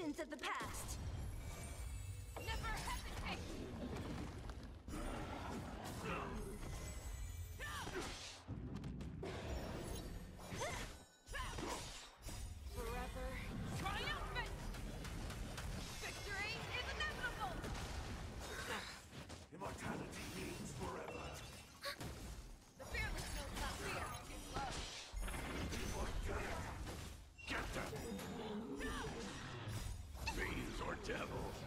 Visions of the past. Never hesitate! Forever triumphant! Victory is inevitable! Immortality means forever. The fearless knows not fear, it's love. Immortality. Get them! Fiends or devil,